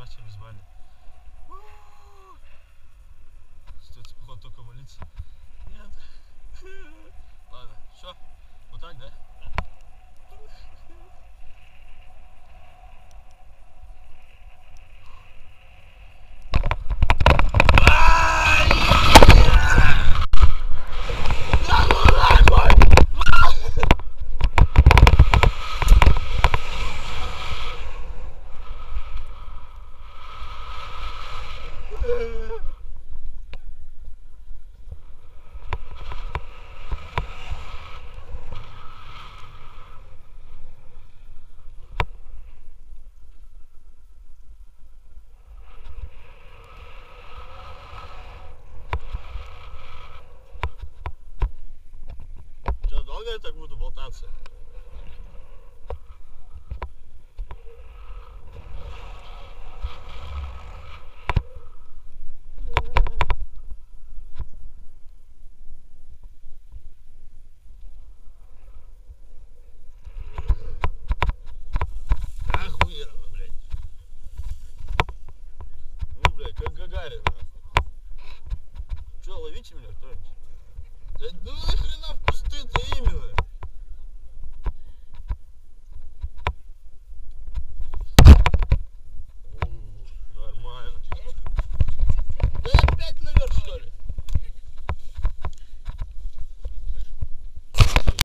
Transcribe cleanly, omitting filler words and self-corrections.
через Бали. Стоит, походу, только валиться. Нет. Ладно, все. Вот так, да? Что, долго я так буду болтаться? Охуенно, блядь. Ну, блядь, как Гагарин, нахуй. Че, ловите меня кто-нибудь? Да ну нахрена в кусты-то именно?